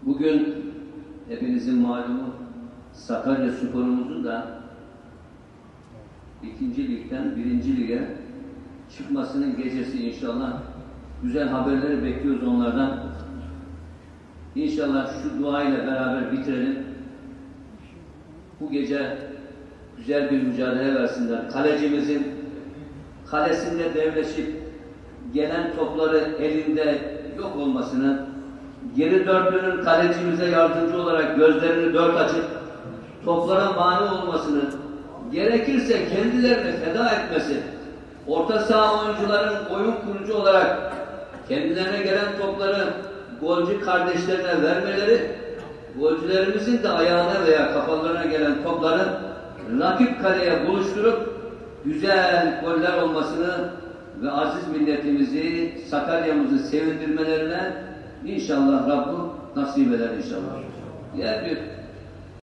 Bugün hepinizin malumu Sakaryaspor'umuzun da 2. Lig'den 1. Lig'e çıkmasının gecesi inşallah. Güzel haberleri bekliyoruz onlardan. İnşallah şu dua ile beraber bitirelim. Bu gece güzel bir mücadele versinler. Kalecimizin kalesinde devleşip gelen topları elinde yok olmasını, geri dörtlünün kalecimize yardımcı olarak gözlerini dört açıp toplara mani olmasını, gerekirse kendilerini feda etmesi, orta saha oyuncuların oyun kurucu olarak kendilerine gelen topları golcü kardeşlerine vermeleri, golcülerimizin de ayağına veya kafalarına gelen topları rakip kaleye buluşturup güzel goller olmasını ve aziz milletimizi, Sakarya'mızı sevindirmelerine inşallah Rabbim nasip eder inşallah. Diğer bir